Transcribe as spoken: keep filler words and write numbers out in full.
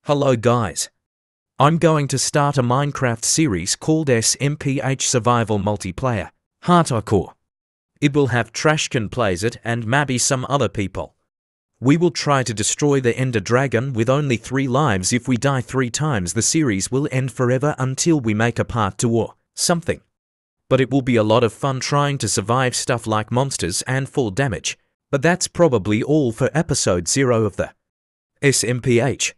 Hello guys. I'm going to start a Minecraft series called S M P H Survival Multiplayer Hardcore. It will have Trashcan plays it and maybe some other people. We will try to destroy the Ender Dragon with only three lives. If we die three times, the series will end forever until we make a part two or something. But it will be a lot of fun trying to survive stuff like monsters and fall damage. But that's probably all for episode zero of the S M P H